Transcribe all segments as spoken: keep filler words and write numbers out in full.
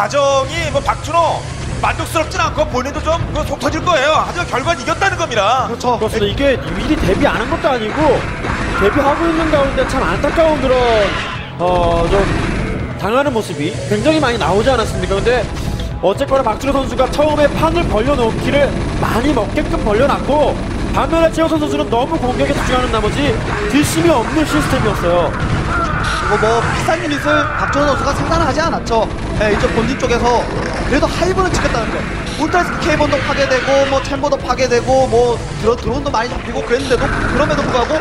과정이 뭐 박준호 만족스럽진 않고 본인도 좀 속 터질 거예요. 하지만 결과는 이겼다는 겁니다. 그렇죠. 그렇습니다. 이게 미리 데뷔 안 한 것도 아니고 데뷔하고 있는 가운데 참 안타까운 그런 어 좀 당하는 모습이 굉장히 많이 나오지 않았습니까? 근데 어쨌거나 박준호 선수가 처음에 판을 벌려놓기를 많이 먹게끔 벌려놨고 반면에 최우선 선수는 너무 공격에 집중하는 나머지 뒷심이 없는 시스템이었어요. 이거 뭐 비싼 유닛을 박준호 선수가 생산하지 않았죠. 네, 이쪽 본진 쪽에서 그래도 하이브는 지켰다는 거. 울트라스키 케이번도 파괴되고 뭐 챔버도 파괴되고 뭐 드론, 드론도 많이 잡히고 그랬는데도 그럼에도 불구하고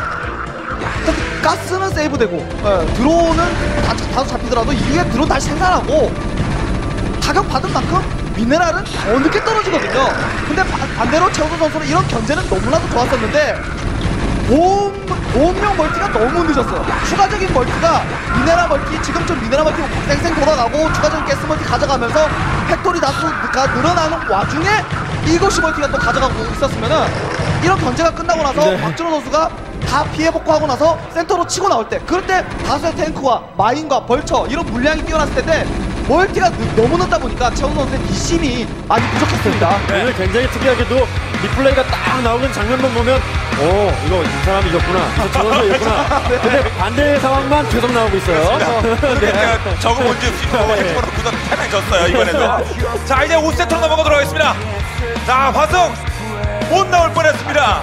일단 가스는 세이브되고 네, 드론은 다, 다소 잡히더라도 이후에 드론 다시 생산하고 가격 받은 만큼 미네랄은 더 늦게 떨어지거든요. 근데 바, 반대로 최우선 선수는 이런 견제는 너무나도 좋았었는데 보험, 보험용 멀티가 너무 늦었어요. 추가적인 멀티가 미네랄 멀티, 지금쯤 미네랄 멀티 쌩쌩 돌아가고 추가적인 가스 멀티 가져가면서 팩토리 다수가 늘어나는 와중에 일곱 시 멀티가 또 가져가고 있었으면은 이런 견제가 끝나고 나서 네. 박준호 선수가 다 피해 복구하고 나서 센터로 치고 나올 때 그럴 때 다수의 탱크와 마인과 벌처 이런 물량이 뛰어났을 텐데 멀티가 너무 늦다 보니까 최우선 선수의 뒷심이 많이 부족했습니다. 네. 오늘 굉장히 특이하게도 리플레이가 딱 나오는 장면만 보면 오 이거 이 사람이 이겼구나 저 선수 이겼구나. 네. 근데 반대 상황만 계속 나오고 있어요. 네. 저거 뭔지 휴식으로 구성 편해졌어요 이번에도. 자 이제 오 세트로 넘어가도록 하겠습니다. 자 화성 못 나올 뻔했습니다.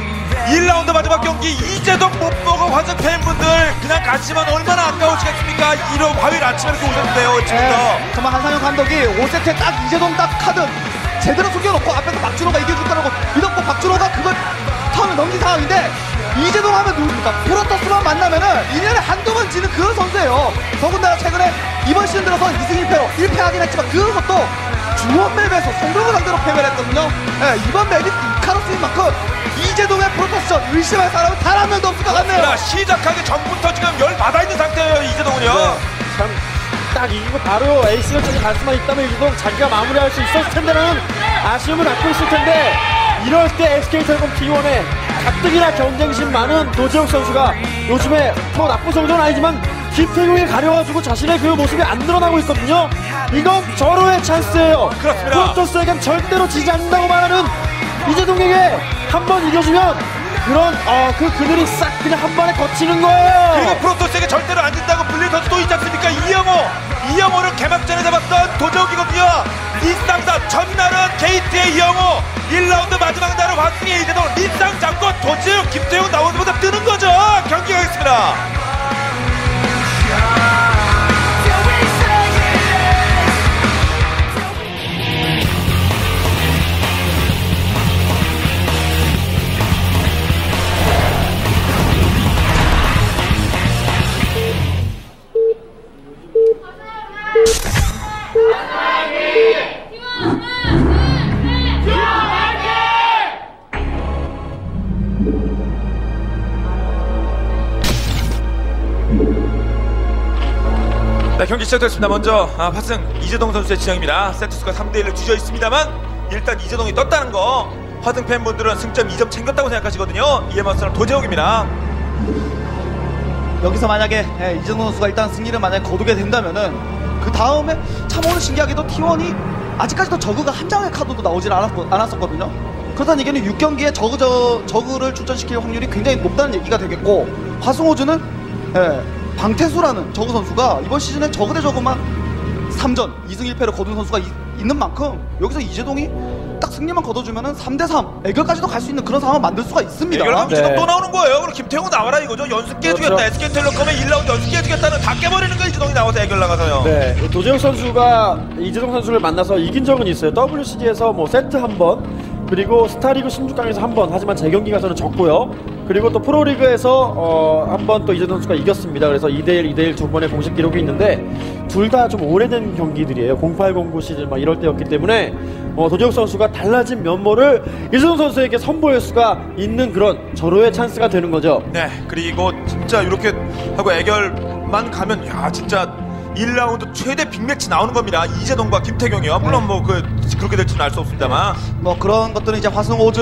일 라운드 마지막 경기 이재동 못 보고 화성 팬분들 그냥 갔지만 얼마나 아까우시겠습니까? 일월 화요일 아침에 이렇게 오셨는데요. 지금부터. 네, 정말 한상현 감독이 오 세트에 딱 이재동 딱 카드 제대로 숨겨놓고 앞에서 박준호가 이겨줄 거라고 믿었고 박준호가 그걸 턴을 넘긴 상황인데 이재동 하면 누굽니까? 프로토스만 만나면은 일 년에 한두 번 지는 그런 선수예요. 더군다나 최근에 이번 시즌 들어서 이 승 일 패로 일 패하긴 했지만 그것도 중원 맵에서 성병을 상대로 패배를 했거든요. 네, 이번 맵이 이카로스인 만큼 이재동의 프로토스전 의심할 사람은 단 한 명도 없을 것 같네요. 시작하기 전부터 지금 열 받아있는 상태예요 이재동은요. 네, 참 딱 이기고 바로 에이스전까지 갈 수만 있다면 이재동 자기가 마무리할 수 있었을 텐데라는 아쉬움을 갖고 있을 텐데 이럴 때 에스케이텔레콤 티원에 가뜩이나 경쟁심 많은 도재욱 선수가 요즘에 뭐 나쁜 성적은 아니지만 김태경에 가려가지고 자신의 그 모습이 안 드러나고 있거든요. 이건 절호의 찬스예요. 그렇습니다. 프로토스에겐 절대로 지지 않는다고 말하는 이재동에게 한 번 이겨주면 그런 어, 그 그늘이 싹 그냥 한 번에 거치는 거예요. 그리고 프로토스에게 절대로 안 진다고 불린 선수도 있지 않습니까? 이영호 이영호를 개막전에 잡았던 도적이거든요. 리쌍사 첫날은 케이티의 이영호 일 라운드 마지막 날은 화승의 이재동 리쌍 잡고 도지욱 김태훈 나오는 것보다 뜨는 거죠. 경기가 있습니다. 네, 경기 시작됐습니다. 먼저 아, 화승 이재동 선수의 지형입니다. 세트수가 삼 대 일로 뒤져 있습니다만 일단 이재동이 떴다는 거 화승 팬분들은 승점 이 점 챙겼다고 생각하시거든요. 이에 맞서는 도재욱입니다. 여기서 만약에 예, 이재동 선수가 일단 승리를 만약에 거두게 된다면은 그 다음에 참 오늘 신기하게도 티원이 아직까지도 저그가 한 장의 카드도 나오질 않았고, 않았었거든요. 그렇다는 얘기는 육 경기에 저그, 저, 저그를 출전시킬 확률이 굉장히 높다는 얘기가 되겠고 화승호주는 예, 방태수라는 저그 선수가 이번 시즌에 저그 대 저그만 삼 전 이 승 일 패를 거둔 선수가 이, 있는 만큼 여기서 이재동이 딱 승리만 거둬주면은 삼 대 삼 애결까지도 갈 수 있는 그런 상황을 만들 수가 있습니다. 애결하면 네. 이재동 또 나오는 거예요. 그럼 김태훈 나와라 이거죠. 연습 깨주겠다. 그렇죠. 에스케이텔레콤의 일 라운드 연습 깨주겠다는 다 깨버리는 거 이재동이 나와서 애결 나가서요. 네, 도재욱 선수가 이재동 선수를 만나서 이긴 적은 있어요. 더블유씨지에서 뭐 세트 한 번, 그리고 스타리그 십육 강에서 한 번, 하지만 재경기 가서는 졌고요. 그리고 또 프로리그에서 어, 한 번 또 이재동 선수가 이겼습니다. 그래서 이 대 일, 이 대 일 두 번의 공식 기록이 있는데 둘 다 좀 오래된 경기들이에요. 공팔, 공구 시즌 막 이럴 때였기 때문에 어, 도재욱 선수가 달라진 면모를 이재동 선수에게 선보일 수가 있는 그런 절호의 찬스가 되는 거죠. 네, 그리고 진짜 이렇게 하고 애결만 가면 야 진짜 일 라운드 최대 빅매치 나오는 겁니다. 이재동과 김태경이요. 물론 뭐 그 그렇게 될지는 알 수 없습니다만 뭐 그런 것들은 이제 화승호즈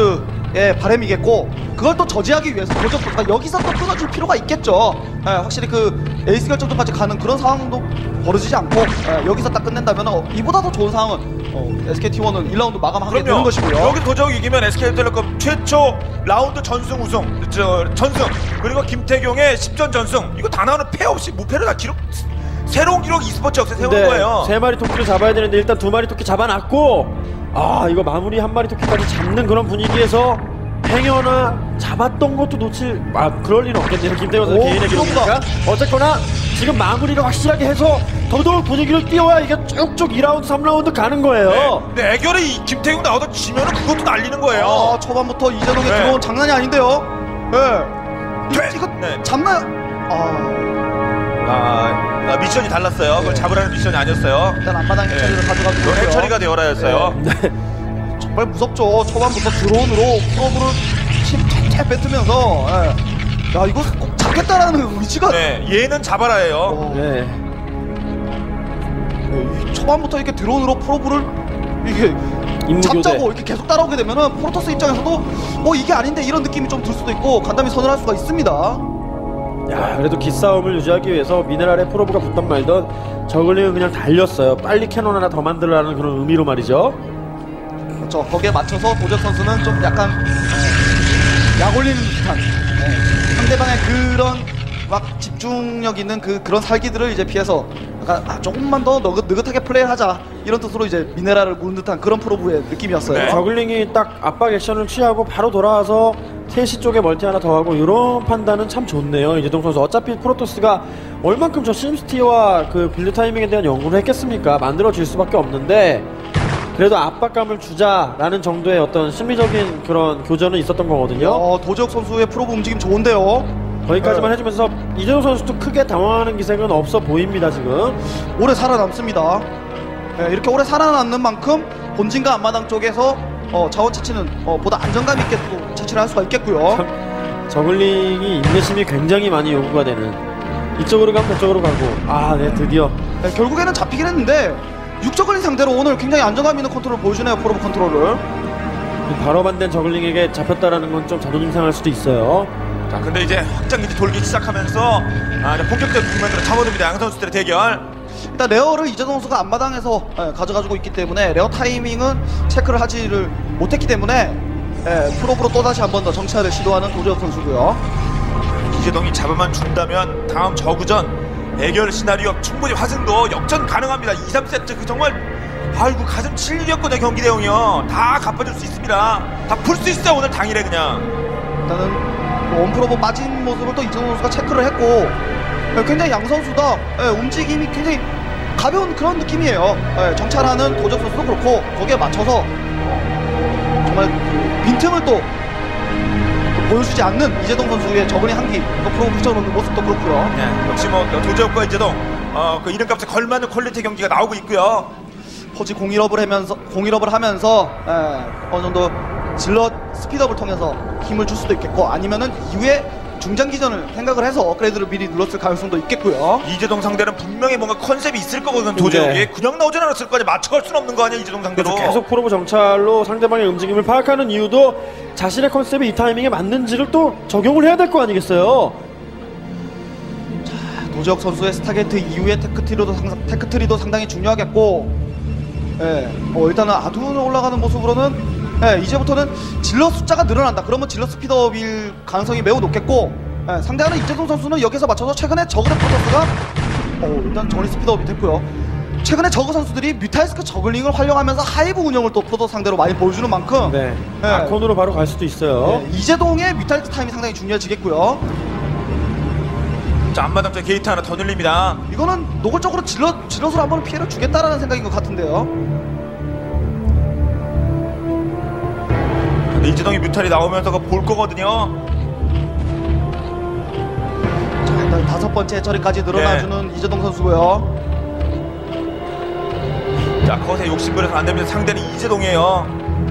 예, 바람이겠고 그걸 또 저지하기 위해서 도적 선수가 여기서 또 끊어줄 필요가 있겠죠. 예, 확실히 그 에이스 결정전까지 가는 그런 상황도 벌어지지 않고 예, 여기서 딱 끝낸다면 어, 이보다 더 좋은 상황은 어, 에스케이티원은 일 라운드 마감하게 되는 것이고요. 여기 도적이 이기면 에스케이텔레콤 최초 라운드 전승 우승, 저, 전승 그리고 김태경의 십 전 전승 이거 다 나오는 패 없이 무패를 다 기록 새로운 기록 e스포츠 역사에 세운 거예요. 세 마리 토끼를 잡아야 되는데 일단 두 마리 토끼 잡아놨고 아 이거 마무리 한 마리 토끼까지 잡는 그런 분위기에서 행여나 잡았던 것도 놓칠 아 그럴 리는 없겠네요. 김태경 선수 오, 개인의 기록이니까 어쨌거나 지금 마무리를 확실하게 해서 더더욱 분위기를 띄워야 이게 쭉쭉 이 라운드 삼 라운드 가는 거예요. 네. 근데 애결에 이 김태경 나오다 지면은 그것도 날리는 거예요. 아, 초반부터 이재동의 네. 들어온 장난이 아닌데요. 예. 돼. 이, 이거 네. 잡나요? 아, 아, 아, 미션이 달랐어요. 그걸 잡으라는 미션이 아니었어요. 일단 앞마당 해처리를 네. 가져가고 이건 해처리가 되어라였어요. 네. 정말 무섭죠. 초반부터 드론으로 프로브를 칩채 뱉으면서 예. 야 이거 꼭 잡겠다라는 의지가 네, 얘는 잡아라예요. 어, 네. 이 초반부터 이렇게 드론으로 프로브를 이게 임무교대. 잡자고 이렇게 계속 따라오게 되면은 프로토스 입장에서도 뭐 이게 아닌데 이런 느낌이 좀 들 수도 있고 간담이 선언할 수가 있습니다. 야 그래도 기싸움을 유지하기 위해서 미네랄에 프로브가 붙던 말던 저글링은 그냥 달렸어요. 빨리 캐논 하나 더 만들라는 그런 의미로 말이죠. 그렇죠. 거기에 맞춰서 도적 선수는 좀 약간 약 올리는 듯한 네. 상대방의 그런 막 집중력 있는 그 그런 살기들을 이제 피해서 약간 아, 조금만 더 너긋, 느긋하게 플레이하자 이런 뜻으로 이제 미네랄을 무는 듯한 그런 프로브의 느낌이었어요. 네. 저글링이 딱 압박 액션을 취하고 바로 돌아와서 셋시 쪽에 멀티 하나 더 하고 이런 판단은 참 좋네요. 이재동 선수 어차피 프로토스가 얼만큼 저 심시티와 그 빌드 타이밍에 대한 연구를 했겠습니까? 만들어질 수밖에 없는데 그래도 압박감을 주자라는 정도의 어떤 심리적인 그런 교전은 있었던 거거든요. 어, 도적 선수의 프로브 움직임 좋은데요. 거기까지만 네. 해주면서 이재동 선수도 크게 당황하는 기색은 없어 보입니다 지금. 오래 살아남습니다. 네, 이렇게 오래 살아남는 만큼 본진과 앞마당 쪽에서 어, 자원 채취는 어, 보다 안정감 있게 또 채취를 할 수가 있겠고요. 참, 저글링이 인내심이 굉장히 많이 요구가 되는 이쪽으로 가면 저쪽으로 가고 아 네 드디어 네, 결국에는 잡히긴 했는데 육저글링 상대로 오늘 굉장히 안정감 있는 컨트롤을 보여주네요. 프로브 컨트롤을. 바로 반된 저글링에게 잡혔다라는 건 좀 자존심 상할 수도 있어요. 자, 근데 이제 확장기지 돌기 시작하면서 아, 이제 본격적인 국면으로 접어듭니다. 양 선수들의 대결. 일단 레어를 이재동 선수가 앞마당에서 예, 가져가지고 있기 때문에 레어 타이밍은 체크를 하지를 못했기 때문에 예, 프로브로 또다시 한 번 더 정찰을 시도하는 도재혁 선수고요. 이재동이 잡아만 준다면 다음 저구전 대결 시나리오 충분히 화승도 역전 가능합니다. 이, 삼 세트 그 정말 아이고 가슴 칠일이었거든요. 경기 내용이요. 다 갚아줄 수 있습니다. 다 풀 수 있어요. 오늘 당일에 그냥. 일단은 원프로브 빠진 모습을 또 이재동 선수가 체크를 했고 예, 굉장히 양 선수다 예, 움직임이 굉장히 가벼운 그런 느낌이에요. 예, 정찰하는 도적 선수도 그렇고 거기에 맞춰서 정말 빈틈을 또 보여주지 않는 이재동 선수의 저글링 한기 또 프로브 붙여놓는 모습도 그렇고요. 네, 역시 뭐 도재욱과 이재동 어, 그 이름값에 걸맞는 퀄리티 경기가 나오고 있고요. 포지 공일업을 하면서 공일업을 하면서 예, 어느 정도 질럿 스피드업을 통해서 힘을 줄 수도 있겠고 아니면은 이후에 중장기전을 생각을 해서 업그레이드를 미리 눌렀을 가능성도 있겠고요. 이재동 상대는 분명히 뭔가 컨셉이 있을 거거든. 도재욱이 네. 그냥 나오진 않았을 거 아니야. 맞춰갈 수는 없는 거 아니야. 이재동 상대로. 그래서 계속 프로브 정찰로 상대방의 움직임을 파악하는 이유도 자신의 컨셉이 이 타이밍에 맞는지를 또 적용을 해야 될 거 아니겠어요. 도재혁 선수의 스타게이트 이후에 테크트리도, 상상, 테크트리도 상당히 중요하겠고 예, 어, 일단은 아둔 올라가는 모습으로는 예, 이제부터는 질럿 숫자가 늘어난다. 그러면 질럿 스피드업일 가능성이 매우 높겠고 예, 상대하는 이재동 선수는 여기서 맞춰서 최근에 저그의 프로토스가 어, 일단 정리 스피드업이 됐고요. 최근에 저그 선수들이 뮤탈스크 저글링을 활용하면서 하이브 운영을 또 프로토스 상대로 많이 보여주는 만큼 네. 예, 아콘으로 바로 갈 수도 있어요. 예, 이재동의 뮤탈스 타임이 상당히 중요해지겠고요. 자, 앞마당 쪽 게이트 하나 더 늘립니다. 이거는 노골적으로 질럿, 질럿으로 한번 피해를 주겠다라는 생각인 것 같은데요. 근데 이재동이 뮤탈이 나오면서 그거 볼 거거든요. 자, 일단 다섯 번째 처리까지 늘어나주는 이재동 선수고요. 자, 거기서 욕심부려서 안 됩니다. 상대는 이재동이에요.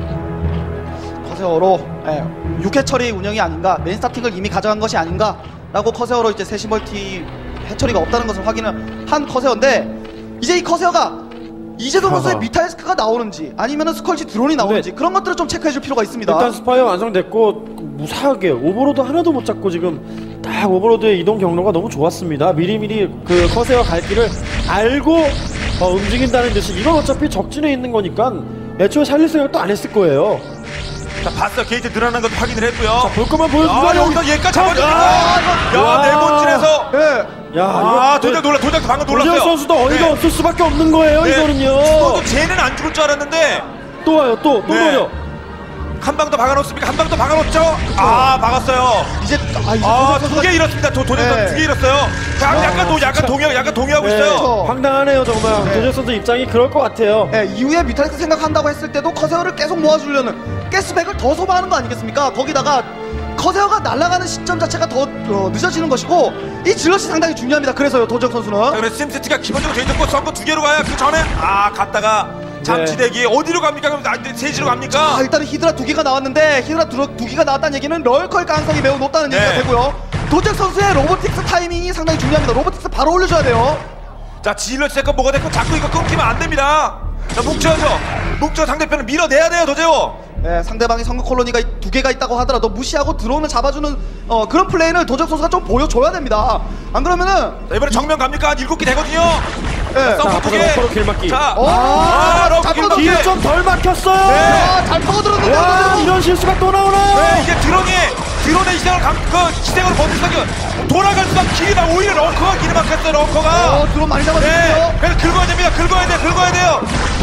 커세어로 예, 육 회 처리 운영이 아닌가, 메인 스타팅을 이미 가져간 것이 아닌가 라고 커세어로 이제 세시 멀티 해처리가 없다는 것을 확인을 한 커세어인데 이제 이 커세어가 이재동 선수의 아하. 미타이스크가 나오는지 아니면 스컬지 드론이 나오는지 네. 그런 것들을 좀 체크해줄 필요가 있습니다. 일단 스파이어 완성됐고 무사하게 오버로드 하나도 못 잡고 지금 딱 오버로드의 이동 경로가 너무 좋았습니다. 미리미리 그 커세어 갈 길을 알고 어, 움직인다는 듯이 이건 어차피 적진에 있는 거니까 애초에 살릴 생각도 안 했을 거예요. 자, 봤어요. 게이트 늘어나는 것도 확인을 했고요. 자, 볼 거만 보여주자. 아, 여기서 얘까지 잡아줍니다. 아, 야, 와. 네번진에서. 예. 야, 아, 이거 도적 놀라, 도적 방금 놀랐어요. 도재혁 선수도 어이가 네. 없을 수밖에 없는 거예요. 네. 이거는요. 죽어도 쟤는 안 죽을 줄 알았는데 또 와요, 또, 또 네. 노려. 한 방 더 박아놓습니까? 한 방 더 박아놓죠? 아, 박았어요. 이제 아 이제 아, 도적 두 개 선수가- 잃었습니다. 도, 도적 네. 두개 잃었어요. 자, 약간 도, 약간 진짜. 동요, 약간 동요하고 네, 있어요. 황당하네요, 정말. 네. 도재혁 선수 입장이 그럴 것 같아요. 예, 이후에 뮤탈리스크 생각한다고 했을 때도 커세어를 계속 모아주려는 가스백을 더 소모하는 거 아니겠습니까? 거기다가 커세어가 날아가는 시점 자체가 더 어, 늦어지는 것이고 이 질럿이 상당히 중요합니다. 그래서요 도적 선수는 자, 그래서 심시티가 기본적으로 돼 있고 선거 두 개로 가야 그 전에 아 갔다가 잠시대기 어디로 갑니까? 그럼 아, 세지로 갑니까? 아, 일단은 히드라 두 개가 나왔는데 히드라 두, 두 개가 나왔다는 얘기는 럴컬 가능성이 매우 높다는 네. 얘기가 되고요. 도적 선수의 로보틱스 타이밍이 상당히 중요합니다. 로보틱스 바로 올려줘야 돼요. 자, 질러 됐건 뭐가 됐건 자꾸 이거 끊기면 안 됩니다. 자, 묵혀야죠. 묵혀 상대편을 밀어내야 돼요, 도재호. 네, 상대방이 성급 콜로니가 두 개가 있다고 하더라도 무시하고 드론을 잡아주는 어, 그런 플레이를 도적 선수가 좀 보여줘야 됩니다. 안 그러면은 자, 이번에 정면 갑니까? 한 일곱 개 되거든요. 네. 썸프 두 개. 서로 길막기. 자, 오, 아, 러브 잘 길막기. 뻗었네. 뒤에 좀 덜 막혔어요. 아, 잘 파고들었는데요. 와, 도적. 이런 실수가 또 나오나요? 네, 이게 드론이 드론의 희생을 감, 그 희생으로 버틸 수밖에 돌아갈 수밖에 길이 막 오히려 런커가 길이 막혔어요, 런커가. 어, 드론 많이 잡아주세요. 네, 그래서 긁어야 됩니다. 긁어야 돼, 긁어야 돼요.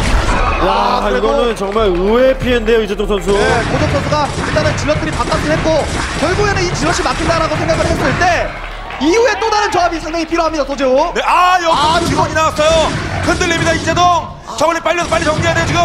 와, 아, 그래도- 이거는 정말 의외의 피해인데요, 이재동 선수. 네, 도적 선수가 일단은 질럿들이 바깥을 했고 결국에는 이 질럿이 막힌다라고 생각을 했을 때 이후에 또 다른 조합이 상당히 필요합니다. 도재호. 네, 아, 여기 아, 드론이 나왔어요. 흔들립니다, 이재동. 저걸리 빨리 빨리 정리해야 돼, 지금.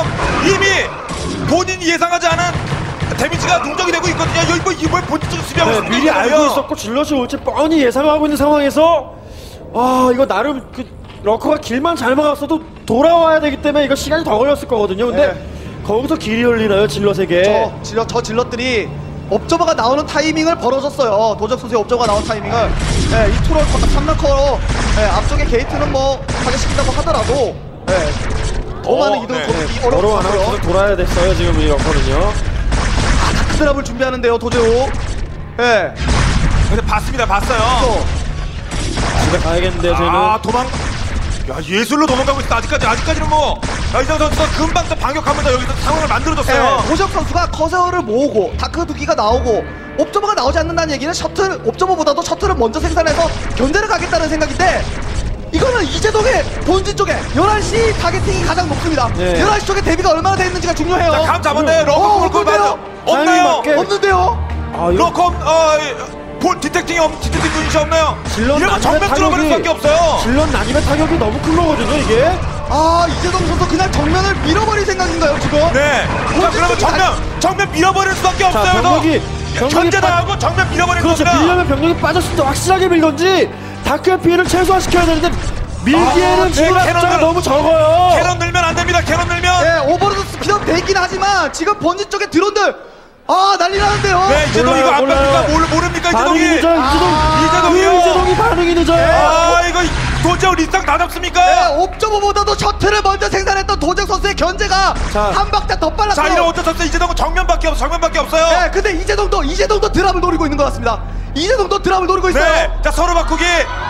이미 본인이 예상하지 않은 데미지가 누적이 되고 있거든요. 여기 뭐 이번 본진 쪽 수비하고 네, 있는 미리 거예요. 알고 있었고 질럿이 올지 뻔히 예상하고 있는 상황에서 아, 이거 나름 그 러커가 길만 잘 막았어도 돌아와야 되기 때문에 이거 시간이 더 걸렸을 거거든요. 근데 네. 거기서 길이 열리나요, 질럿에게? 저 질럿 저 질럿들이 옵저버가 나오는 타이밍을 벌어줬어요. 도적 선수의 옵저버가 나온 타이밍을. 네, 이 투럴 삼 럴커로 네, 앞쪽에 게이트는 뭐 파괴시킨다고 하더라도 네, 더 어, 많은 이동을 네. 거두기 바로 어려울 것 하나 같고요. 계속 돌아야 됐어요, 지금 이 러커는요. 드랍을 준비하는데요, 도재호. 네, 근데 봤습니다, 봤어요. 또 집에 가야겠는데요, 저희는. 아, 도망. 야, 예술로 도망가고 있어. 아직까지 아직까지는 뭐. 야, 이정 선수가 금방 또 반격하면서 여기서 상황을 만들어줬어요. 네, 도적 선수가 커세어를 모으고 다크 두 기가 나오고 옵저버가 나오지 않는다는 얘기는 셔틀 옵저버보다도 셔틀을 먼저 생산해서 견제를 가겠다는 생각인데 이거는 이재동의 본진 쪽에 열한 시 타겟팅이 가장 높습니다. 네. 열한 시 쪽에 대비가 얼마나 돼 있는지가 중요해요. 자, 감 잡았네. 어, 러커 골골 없는데요? 맞아. 없나요? 맞게. 없는데요? 아, 이거 러커 어, 볼 디텍팅이 없, 디텍팅 유닛이 없나요? 질럿 이러면 난입의 정면 뚫어버릴 타격이- 수밖에 없어요. 질럿 난입의 타격이 너무 큰 거거든요, 이게. 아 이재동 선수 그냥 정면을 밀어버릴 생각인가요 지금? 네. 자, 그러면 본진 쪽이 정면 정면 밀어버릴 수밖에 없어요. 그래서 병력이- 병력이 견제당하고 정면 밀어버리는 그렇죠. 겁니다. 밀려면 병력이 빠졌을 때 확실하게 밀던지 다크의 피해를 최소화시켜야 되는데 밀기에는 아, 지금 네, 숫자가 캐논을- 너무 적어요. 캐논 늘면 안 됩니다. 캐논 늘면. 네 오버로드 스피드업 돼 있긴 하지만 지금 본진 쪽에 드론들 아 난리 나는데요. 네, 이재동 몰라요, 이거 안 몰라요. 뺏기까 모르, 모릅니까 반응이 이재동이? 늦어요. 이재동. 아, 이재동이요. 그 이재동이 반응이 늦어요. 아, 이거 도저히 리쌍 다 잡습니까? 네, 옵저버보다도 셔틀을 먼저 생산했던 도적 선수의 견제가 자. 한 박자 더 빨랐어요. 자, 이런 어쩔 수 없어요. 이재동은 정면밖에 없어. 정면밖에 없어요. 네, 근데 이재동도 이재동도 드랍을 노리고 있는 것 같습니다. 이재동도 드랍을 노리고 있어요. 네. 자, 서로 바꾸기.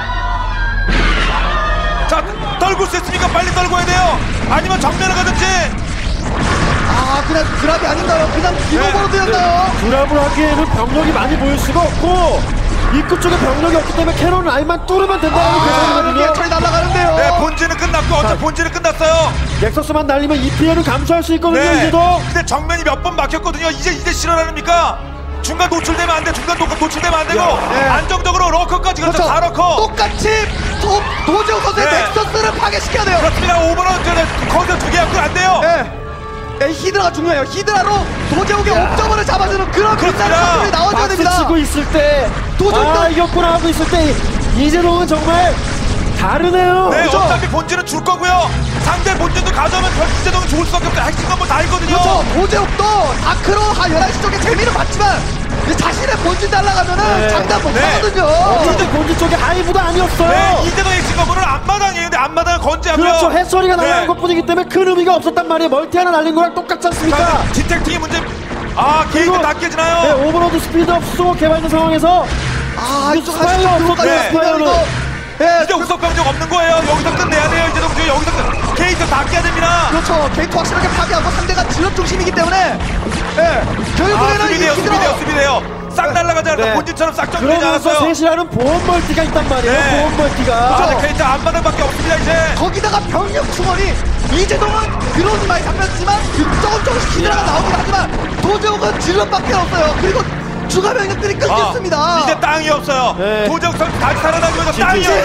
자, 떨굴 수 있으니까 빨리 떨궈야 돼요. 아니면 정면을 가든지. 아, 그냥 드랍이 아닌가요? 그냥 기본으로도였나요? 드랍을 하기에는 병력이 많이 보일 수가 없고 입구 쪽에 병력이 없기 때문에 캐논 라인만 뚫으면 된다는 아, 계산이거든요. 차이 날아가는데요. 네, 본진은 끝났고 어차피 본진은 끝났어요. 넥서스만 날리면 이 피해를 감수할 수 있거든요. 네. 이제도. 근데 정면이 몇 번 막혔거든요. 이제 이제 실현하니까 중간 노출되면 안 돼. 중간 노, 노출되면 안 되고 야, 네. 안정적으로 러커까지 그렇죠. 사 러커. 똑같이 도, 도재욱 선수의 네. 넥서스를 파괴시켜야 돼요. 그렇습니다. 오버런 거기서 두 개 갖고 안 돼요. 네. 네, 히드라가 중요해요. 히드라로 도재욱의 옵저버를 잡아주는 그런 빛나는 그렇습니다. 선수들이 나와줘야 박수 됩니다. 치고 있을 때 도전도- 아 이겼구나 하고 있을 때 이재동은 정말 다르네요. 네, 그렇죠. 어차피 본진은 줄 거고요. 상대 본진도 가져오면 결국 이재동은 좋을 수밖에 없어요. 핵심 건뭐 다 있거든요. 그렇죠. 도재욱도 다크로 한 열한 시 쪽에 재미를 봤지만 이제 자신의 본진 본진 날아가면은 네. 장담 못 네. 하거든요. 근데 본진 쪽에 하이브도 아니었어요. 네, 이재동의 직업은 앞마당이에요. 근데 앞마당을 건재하고요. 그렇죠. 햇소리가 날아가는 네. 것뿐이기 때문에 큰 의미가 없었단 말이에요. 멀티 하나 날린 거랑 똑같지 않습니까? 디텍팅이 문제. 아, 게이트 그리고- 다 네, 깨지나요? 오버로드 스피드업 수소 개발된 상황에서 아, 이쪽 스파이어 하시죠. 없었대요, 네. 스파이어는. 예, 이제 우석병력 없는 거예요. 여기서 끝내야 돼요. 이재동 주 여기서 끝. 게이트 다 깨야 됩니다. 그렇죠. 게이트 확실하게 파괴하고 상대가 지역 중심이기 때문에 예, 아, 결국에는 수비돼요, 이 수비돼요, 수비돼요. 싹 날아가지 않았어. 네. 본진처럼 싹 정리되지 그러면서 않았어요. 셋이라는 보험 멀티가 있단 말이에요. 네. 보험 멀티가. 아, 네, 게이트 앞마당밖에 없습니다, 이제. 거기다가 병력 충원이 이재동은 드론이 많이 잡혔지만 그 조금 조금씩 히드라가 나오긴 하지만 도재욱은 질럿밖에 없어요. 그리고 추가 병력들이 아, 끊겼습니다. 이제 땅이 없어요. 네. 도적 선 다시 살아나면서 땅이 진짜.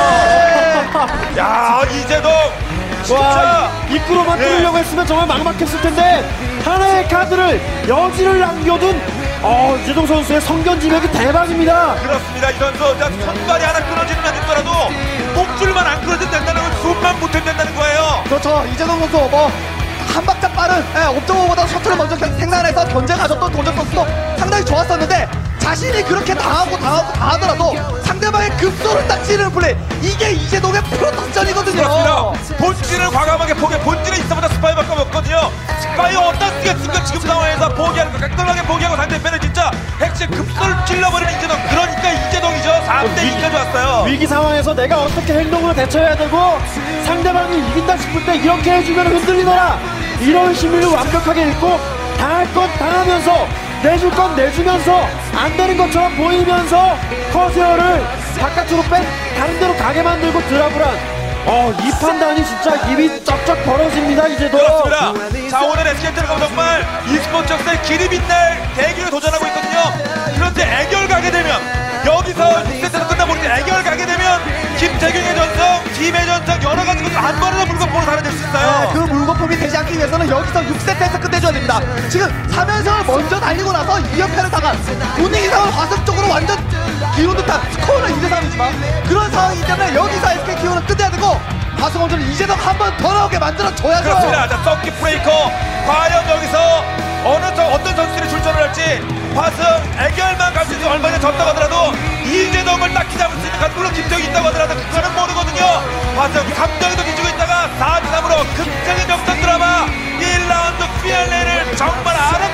없어요. 야, 이재동. 진짜. 와, 입구로만 예. 뚫으려고 했으면 정말 막막했을 텐데 하나의 카드를 여지를 남겨둔 어, 이재동 선수의 성견지력이 대박입니다. 그렇습니다. 이 선수 자, 손발이 하나 끊어지는 안 있더라도 목줄만 안 끊어지면 된다는 건 숨만 붙으면 된다는 거예요. 그렇죠. 이재동 선수 뭐 한 박자 빠른 예, 옵저버보다 셔틀을 먼저 겨- 생산해서 견제 가졌던 도적 선수도 상당히 좋았었는데 자신이 그렇게 당하고 당하고 당하더라도 상대방의 급소를 딱 찌르는 플레이 이게 이재동의 프로 작전이거든요. 그렇습니다. 본질을 과감하게 포기. 본질에 있어보다 스파이밖에 없거든요. 스파이 어떤 쓰겠습니까? 지금 상황에서 포기하는 거 각별하게 포기하고 상대편을 진짜 핵심 급소를 찔러버리는 이재동. 그러니까 이재동이죠. 삼 대 이까지 왔어요. 위기 상황에서 내가 어떻게 행동으로 대처해야 되고 상대방이 이긴다 싶을 때 이렇게 해주면 흔들리더라. 이런 심리를 완벽하게 읽고 당할 건 당하면서 내줄 건 내주면서 안 되는 것처럼 보이면서 커세어를 바깥으로 뺀 다른 데로 가게 만들고 드라브란 어, 이 판단이 진짜 입이 쩍쩍 벌어집니다. 이제도 그렇습니다. 자, 오늘 에스케이텔레콤 정말 e스포츠 역사의 길이 빛날 대결에 도전하고 있거든요. 그런데 애결 가게 되면 여기서 육 세트가 끝나버리지 애결 가게 되면 김태균의 전성, 팀의 전성 여러 가지 것들 한 번에 물건보로 사라질 수 있어요. 네, 그 물거품이 되지 않기 위해서는 여기서 육 세트에서 끝내줘야 됩니다. 지금 삼 연승을 먼저 달리고 나서 이 연패를 당한 분위기상을 화석적으로 완전 기운 듯한 스코어는 이 대 삼이지만 그런 상황이기 때문에 여기서 에스케이 키우는 끝내야 되고 화승원주는 이재동 한 번 더 나오게 만들어줘야죠. 그렇습니다. 자, 서킷 브레이커 과연 여기서 어느 저 어떤 선수들이 출전을 할지 화승 애결만 갈 수 있는 얼마 전에 졌다고 하더라도 이재동을 딱히 잡을 수 있는 간 물론 김태균이 있다고 하더라도 그거는 모르거든요. 화승 삼 점에도 뒤지고 있다가 사 대 삼으로 극적인 역전 드라마 일 라운드 피엘레이를 정말 아래